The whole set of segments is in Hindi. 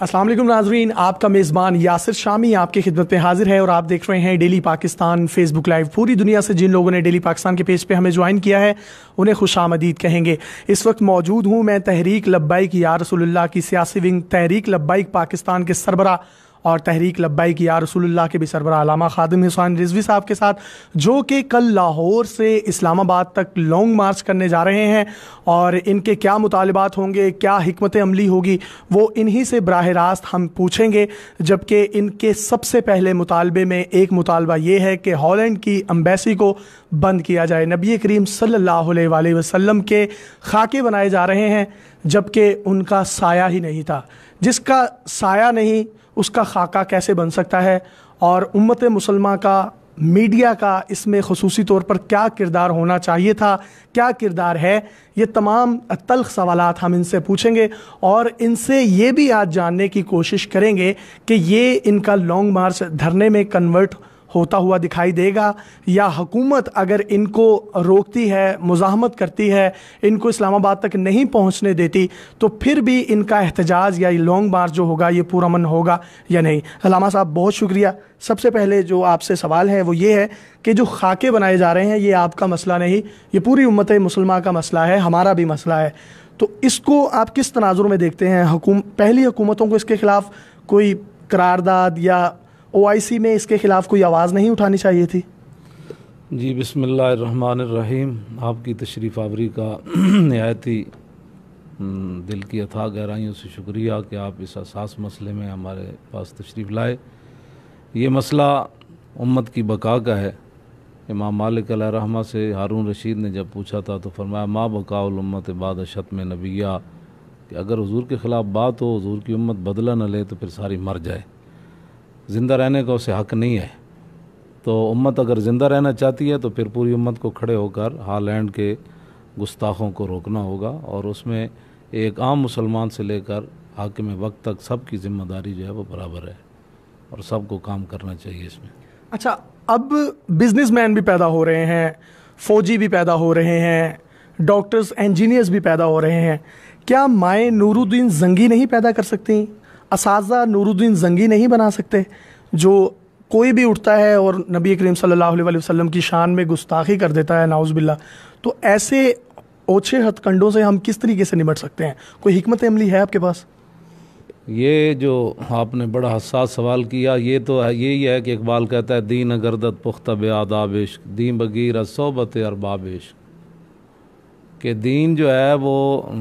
अस्सलाम वालेकुम नाजरीन, आपका मेज़बान यासिर शामी आपकी खिदमत में हाजिर है और आप देख रहे हैं डेली पाकिस्तान फेसबुक लाइव। पूरी दुनिया से जिन लोगों ने डेली पाकिस्तान के पेज पे हमें ज्वाइन किया है उन्हें खुशामदीद कहेंगे। इस वक्त मौजूद हूँ मैं तहरीक लब्बाइक या रसूलुल्लाह की सियासी विंग तहरीक लब्बाइक पाकिस्तान के सरबरा और तहरीक लब्बाइक या रसूलुल्लाह के भी सरबरा अल्लामा खादिम हुसैन रिजवी साहब के साथ, जो कि कल लाहौर से इस्लामाबाद तक लॉन्ग मार्च करने जा रहे हैं और इनके क्या मुतालिबात होंगे, क्या हिकमत अमली होगी, वो इन्हीं से बराह रास्त हम पूछेंगे। जबकि इनके सबसे पहले मुतालबे में एक मुतालबा ये है कि हॉलैंड की एम्बेसी को बंद किया जाए। नबी करीम सल्लल्लाहु अलैहि वसल्लम के खाके बनाए जा रहे हैं जबकि उनका साया ही नहीं था। जिसका साया नहीं उसका खाका कैसे बन सकता है, और उम्मत मुसलमान का, मीडिया का इसमें ख़ुसूसी तौर पर क्या किरदार होना चाहिए था, क्या किरदार है, ये तमाम तल्ख सवालात हम इनसे पूछेंगे और इनसे ये भी आज जानने की कोशिश करेंगे कि ये इनका लॉन्ग मार्च धरने में कन्वर्ट होता हुआ दिखाई देगा या हुकूमत अगर इनको रोकती है, मुज़ाहमत करती है, इनको इस्लामाबाद तक नहीं पहुंचने देती तो फिर भी इनका एहतजाज या लॉन्ग मार्च जो होगा ये पुरअमन होगा या नहीं। अल्लामा साहब बहुत शुक्रिया। सबसे पहले जो आपसे सवाल है वो ये है कि जो खाके बनाए जा रहे हैं ये आपका मसला नहीं, ये पूरी उम्मत मुसलमान का मसला है, हमारा भी मसला है। तो इसको आप किस तनाजुर में देखते हैं? पहली हुकूमतों को इसके ख़िलाफ़ कोई करारदाद या OIC में इसके ख़िलाफ़ कोई आवाज़ नहीं उठानी चाहिए थी? जी, बिस्मिल्लाहिर्रहमानिर्रहीम। आपकी तशरीफ़ आवरी का नहायत ही दिल की अथाह गहराइयों से शुक्रिया कि आप इस असास मसले में हमारे पास तशरीफ़ लाए। ये मसला उम्मत की बका का है। इमाम मालिक अलैहिर्रहमा से हारून रशीद ने जब पूछा था तो फरमाया मा बकाउल उम्मत बाद शत्म नबिया, कि अगर हुजूर के ख़िलाफ़ बात हो, हुजूर की उम्मत बदला न ले तो फिर सारी मर जाए। ज़िंदा रहने का उसे हक़ नहीं है। तो उम्मत अगर ज़िंदा रहना चाहती है तो फिर पूरी उम्मत को खड़े होकर हॉलैंड के गुस्ताखों को रोकना होगा, और उसमें एक आम मुसलमान से लेकर हाकिम वक्त तक सब की ज़िम्मेदारी जो है वो बराबर है और सबको काम करना चाहिए इसमें। अच्छा, अब बिजनेसमैन भी पैदा हो रहे हैं, फ़ौजी भी पैदा हो रहे हैं, डॉक्टर्स इंजीनियर्स भी पैदा हो रहे हैं। क्या माए नूरुद्दीन जंगी नहीं पैदा कर सकती? असाज़ा नूरुद्दीन जंगी नहीं बना सकते? जो कोई भी उठता है और नबी करीम सल्लल्लाहु अलैहि वसल्लम की शान में गुस्ताखी कर देता है, नाउज़ बिल्लाह, तो ऐसे ओछे हथकंडों से हम किस तरीके से निपट सकते हैं? कोई हिकमत अमली है आपके पास? ये जो आपने बड़ा हसास सवाल किया, ये तो यही है कि इकबाल कहता है दीन गर्दत पुख्ता बेआदाब इश्क, दीन बगीर सोबत अरबाब इश्क, कि दीन जो है वो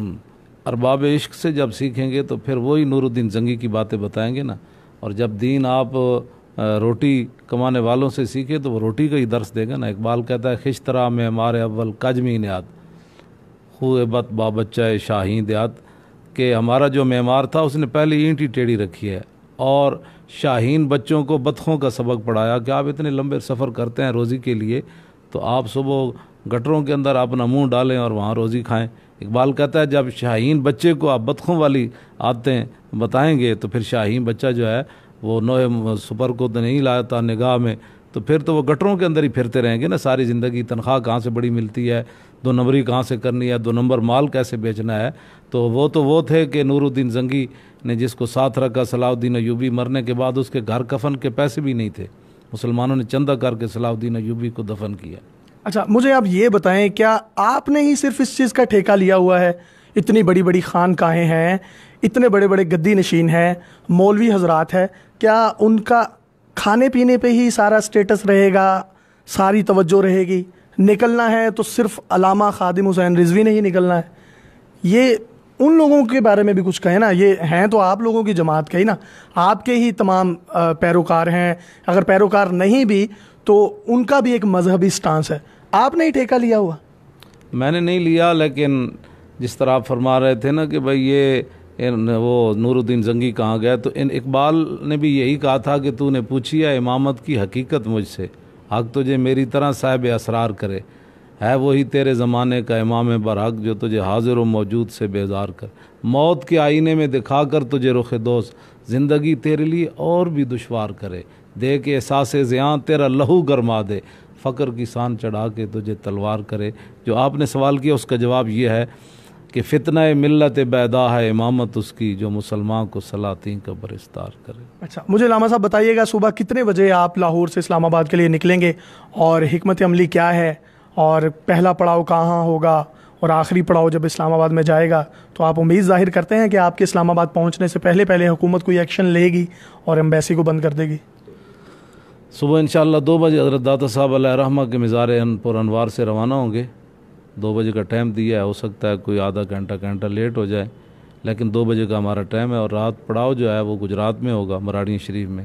अरबाब इश्क से जब सीखेंगे तो फिर वही नूरुद्दीन जंगी की बातें बताएंगे ना। और जब दीन आप रोटी कमाने वालों से सीखे तो वो रोटी का ही दर्स देगा ना। इकबाल कहता है खिश्तरा में हमारे अव्वल काजमी नियात हुए बत बाबच्चा शाहीन दियात, कि हमारा जो मेमार था उसने पहले ईंट ही टेढ़ी रखी है और शाहीन बच्चों को बतखों का सबक पढ़ाया कि आप इतने लंबे सफ़र करते हैं रोज़ी के लिए, तो आप सुबह गटरों के अंदर अपना मुंह डालें और वहाँ रोज़ी खाएं। इकबाल कहता है जब शाहीन बच्चे को आप बतखों वाली आदतें बताएंगे तो फिर शाहीन बच्चा जो है वो नोए सुपर को तो नहीं लाता निगाह में, तो फिर तो वो गटरों के अंदर ही फिरते रहेंगे ना सारी ज़िंदगी। तनख्वाह कहाँ से बड़ी मिलती है, 2 नंबरी कहाँ से करनी है, 2 नंबर माल कैसे बेचना है। तो वो थे कि नूरुद्दीन जंगी ने जिसको साथ रखा सलाहुद्दीन अयूबी, मरने के बाद उसके घर कफन के पैसे भी नहीं थे, मुसलमानों ने चंदा करके सलाहुद्दीन अयूबी को दफन किया। अच्छा, मुझे आप ये बताएं, क्या आपने ही सिर्फ इस चीज़ का ठेका लिया हुआ है? इतनी बड़ी बड़ी खानकाहें हैं, इतने बड़े बड़े गद्दी नशीन हैं, मौलवी हजरात है, क्या उनका खाने पीने पे ही सारा स्टेटस रहेगा, सारी तवज्जो रहेगी? निकलना है तो सिर्फ अल्लामा खादिम हुसैन रिजवी ने ही निकलना है? ये उन लोगों के बारे में भी कुछ कहें ना। ये हैं तो आप लोगों की जमात के ही ना, आपके ही तमाम पैरोकार हैं। अगर पैरोकार नहीं भी तो उनका भी एक मजहबी स्टांस है। आपने ही ठेका लिया हुआ? मैंने नहीं लिया, लेकिन जिस तरह आप फरमा रहे थे ना कि भाई ये वो नूरुद्दीन जंगी कहाँ गया, तो इकबाल ने भी यही कहा था कि तूने पूछी है इमामत की हकीकत मुझसे, हक तुझे मेरी तरह साहिब असरार करे, है वही तेरे ज़माने का इमाम बरहक जो तुझे हाजिर व मौजूद से बेजार कर, मौत के आईने में दिखा कर तुझे रुख दोस्त, ज़िंदगी तेरे लिए और भी दुश्वार करे, दे के एहसास ज़ियां तेरा लहू गरमा दे, फ़क्र की सान चढ़ा के तुझे तलवार करे। जो आपने सवाल किया उसका जवाब ये है कि फितना मिल्लत बैदा है इमामत उसकी, जो मुसलमान को सलातीन का बरिस्तार करे। अच्छा, मुझे लामा साहब बताइएगा, सुबह कितने बजे आप लाहौर से इस्लामाबाद के लिए निकलेंगे और हिकमत अमली क्या है, और पहला पड़ाव कहाँ होगा और आखिरी पड़ाव जब इस्लामाबाद में जाएगा, तो आप उम्मीद जाहिर करते हैं कि आपके इस्लामाबाद पहुँचने से पहले पहले हुकूमत कोई एक्शन लेगी और एम्बेसी को बंद कर देगी? सुबह इंशाअल्लाह 2 बजे हज़रत दाता साहब अलैहि रहमा के मज़ार पुर अनवार से रवाना होंगे। 2 बजे का टाइम दिया है, हो सकता है कोई आधा घंटा लेट हो जाए, लेकिन 2 बजे का हमारा टाइम है। और रात पड़ाव जो है वो गुजरात में होगा, मराड़ी शरीफ में,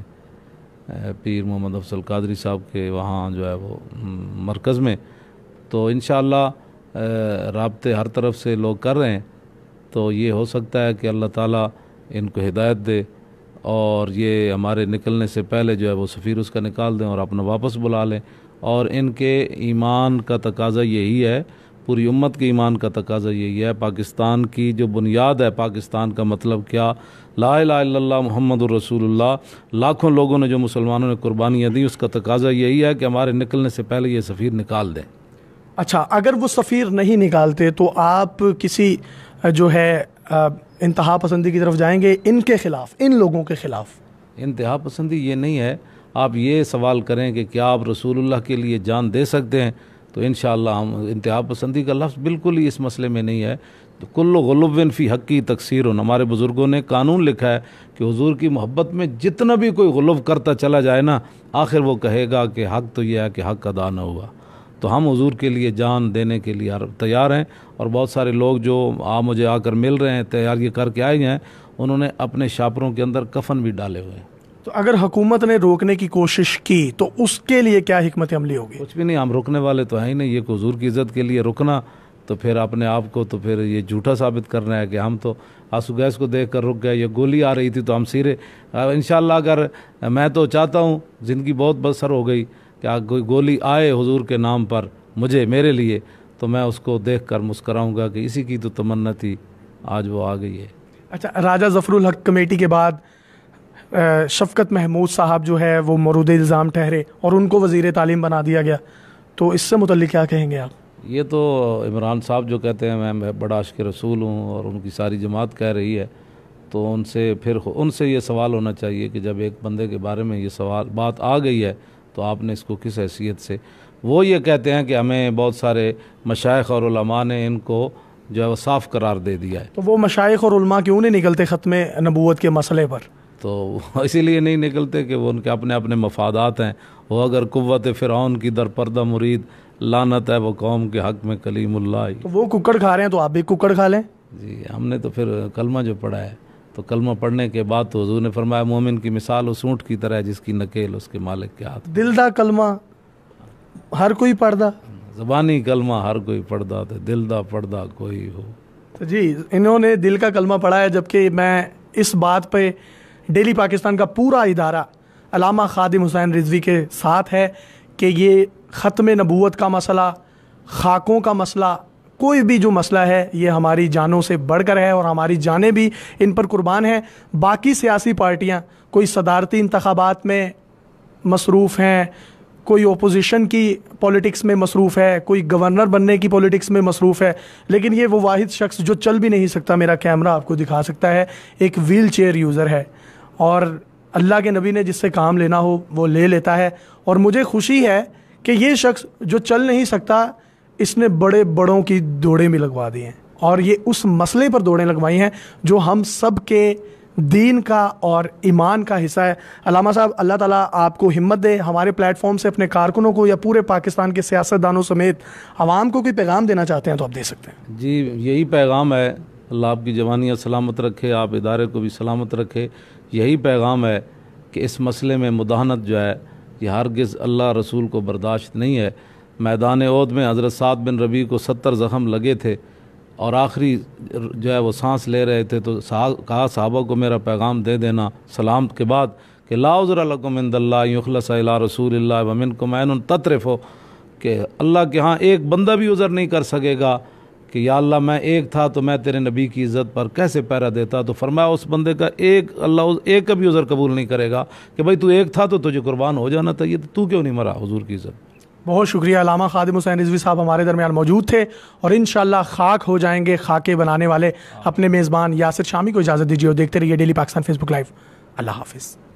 पीर मोहम्मद अफजल कादरी साहब के वहाँ जो है वो मरकज़ में। तो इंशाअल्लाह राब्ते हर तरफ से लोग कर रहे हैं, तो ये हो सकता है कि अल्लाह ताला इनको हिदायत दे और ये हमारे निकलने से पहले जो है वो सफ़ीर उसका निकाल दें और अपना वापस बुला लें। और इनके ईमान का तकाज़ा यही है, पूरी उम्मत के ईमान का तकाज़ा यही है। पाकिस्तान की जो बुनियाद है, पाकिस्तान का मतलब क्या, ला इलाहा इल्लल्लाह मुहम्मदुर रसूलुल्लाह, लाखों लोगों ने जो मुसलमानों ने कुर्बानियाँ दी, उसका तकाज़ा यही है कि हमारे निकलने से पहले ये सफ़ीर निकाल दें। अच्छा, अगर वो सफ़ीर नहीं निकालते तो आप किसी जो है इंतहा पसंदी की तरफ जाएंगे इनके ख़िलाफ़, इन लोगों के ख़िलाफ़? इंतहा पसंदी ये नहीं है। आप ये सवाल करें कि क्या आप रसूलुल्लाह के लिए जान दे सकते हैं, तो इंशाअल्लाह हम, इंतहा पसंदी का लफ्ज़ बिल्कुल ही इस मसले में नहीं है। तो कुल्लु गुलुव्विन फ़ी हक़्क़ी तक़सीरुन, हमारे बुज़ुर्गों ने कानून लिखा है कि हुज़ूर की मोहब्बत में जितना भी कोई गुलुव करता चला जाए ना, आखिर वो कहेगा कि हक़ तो यह है कि हक़ अदा न हुआ। तो हम हुज़ूर के लिए जान देने के लिए तैयार हैं। और बहुत सारे लोग जो मुझे आकर मिल रहे हैं, तैयार ये करके आए हैं, उन्होंने अपने शापरों के अंदर कफन भी डाले हुए हैं। तो अगर हुकूमत ने रोकने की कोशिश की तो उसके लिए क्या हिकमत अमली होगी? कुछ भी नहीं, हम रुकने वाले तो हैं ही नहीं। ये हुज़ूर की इज़्ज़त के लिए रुकना तो फिर अपने आप को तो फिर ये झूठा साबित करना है कि हम तो आंसू गैस को देख कर रुक गए, ये गोली आ रही थी तो हम सिरे। इंशाअल्लाह अगर, मैं तो चाहता हूँ, ज़िंदगी बहुत बसर हो गई कि कोई गोली आए हुज़ूर के नाम पर मुझे, मेरे लिए, तो मैं उसको देख कर मुस्कराऊँगा कि इसी की तो तमन्ना थी, आज वो आ गई है। अच्छा, राजा ज़फ़रुल हक कमेटी के बाद शफ़क़त महमूद साहब जो है वो मौरूद इल्ज़ाम ठहरे और उनको वज़ीर तालीम बना दिया गया, तो इससे मुतल्लिक़ क्या कहेंगे आप? ये तो इमरान साहब जो कहते हैं मैं बड़ा आशिक़ रसूल हूँ और उनकी सारी जमात कह रही है, तो उनसे ये सवाल होना चाहिए कि जब एक बंदे के बारे में ये बात आ गई है तो आपने इसको किस हैसियत से। वो ये कहते हैं कि हमें बहुत सारे मशाइख और उलमा ने इनको जो है वो साफ़ करार दे दिया है। तो वो मशाइख और उलमा क्यों नहीं निकलते ख़त्म नबूवत के मसले पर? तो इसीलिए नहीं निकलते कि वो उनके अपने अपने मफादात हैं। वो अगर कुव्वत फ़िरऔन की दरपर्दा मुरीद, लानत है वो कौम के हक़ में कलीमुल्लाह। तो वो कुक्कड़ खा रहे हैं तो आप भी कुक्कड़ खा लें। जी, हमने तो फिर कलमा जो पढ़ा है, तो कलमा पढ़ने के बाद तो हुज़ूर ने फरमाया मोमिन की मिसाल उस ऊँट की तरह है जिसकी नकेल उसके मालिक के हाथ। दिलदा कलमा हर कोई पढ़दा, ज़बानी कलमा हर कोई पढ़दा, तो दिल दा पढ़दा कोई हो। तो जी, इन्होंने दिल का कलमा पढ़ा है, जबकि मैं इस बात पे डेली पाकिस्तान का पूरा इदारा अल्लामा खादिम हुसैन रिजवी के साथ है कि ये ख़त्म नबूवत का मसला, खाकों का मसला, कोई भी जो मसला है ये हमारी जानों से बढ़कर है और हमारी जानें भी इन पर कुर्बान हैं। बाकी सियासी पार्टियां कोई सदारती इंतखाबात में मसरूफ़ हैं, कोई ओपोजिशन की पॉलिटिक्स में मसरूफ़ है, कोई गवर्नर बनने की पॉलिटिक्स में मसरूफ़ है, लेकिन ये वो वाहिद शख्स जो चल भी नहीं सकता, मेरा कैमरा आपको दिखा सकता है, एक व्हील चेयर यूज़र है और अल्लाह के नबी ने जिससे काम लेना हो वो ले लेता है। और मुझे खुशी है कि ये शख्स जो चल नहीं सकता, इसने बड़े बड़ों की दौड़ें भी लगवा दी हैं और ये उस मसले पर दौड़ें लगवाई हैं जो हम सब के दीन का और ईमान का हिस्सा है। अल्लामा साहब, अल्लाह ताला आपको हिम्मत दे। हमारे प्लेटफॉर्म से अपने कारकुनों को या पूरे पाकिस्तान के सियासतदानों समेत आवाम को कोई पैगाम देना चाहते हैं तो आप दे सकते हैं। जी, यही पैगाम है, अल्लाह आपकी जवानियाँ सलामत रखे, आप इदारे को भी सलामत रखे। यही पैगाम है कि इस मसले में मुदाहनत जो है ये हरगिज़ अल्लाह रसूल को बर्दाश्त नहीं है। मैदान ओहद में हज़रत साद बिन रबी को 70 ज़ख़म लगे थे और आखिरी जो है वो सांस ले रहे थे, तो कहा साहबा को मेरा पैगाम दे देना सलाम के बाद कि ला उज़्र लकुम इंदल्लाह युख़लस इला रसूलिल्लाह व मिनकुम ऐनुन ततरिफ़ु, कि अल्लाह के यहाँ एक बंदा भी उज़्र नहीं कर सकेगा कि या अल्लाह मैं एक था तो मैं तेरे नबी की इज़्ज़त पर कैसे पहरा देता। तो फरमाया उस बंदे का अल्लाह एक का भी उज़्र कबूल नहीं करेगा कि भाई तू एक था तो तुझे कुर्बान हो जाना चाहिए, तो तू क्यों नहीं मरा हुज़ूर की इज़्ज़त। बहुत शुक्रिया। अल्लामा खादिम हुसैन रिजवी साहब हमारे दरमियान मौजूद थे और इंशाल्लाह खाक हो जाएंगे खाके बनाने वाले अपने मेज़बान यासिर शामी को इजाज़त दीजिए और देखते रहिए डेली पाकिस्तान फेसबुक लाइव। अल्लाह हाफिज़।